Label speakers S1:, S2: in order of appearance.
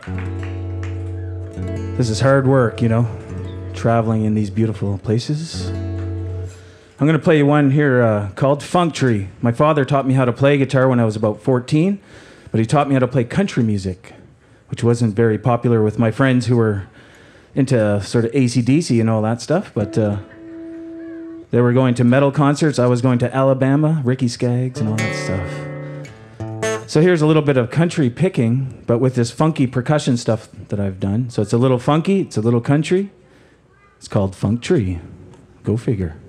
S1: This is hard work, you know, traveling in these beautiful places. I'm going to play you one here called Funktry. My father taught me how to play guitar when I was about 14, but he taught me how to play country music, which wasn't very popular with my friends who were into sort of AC/DC and all that stuff, but they were going to metal concerts. I was going to Alabama, Ricky Skaggs, and all that stuff. So here's a little bit of country picking, but with this funky percussion stuff that I've done. So it's a little funky, it's a little country. It's called Funktry. Go figure.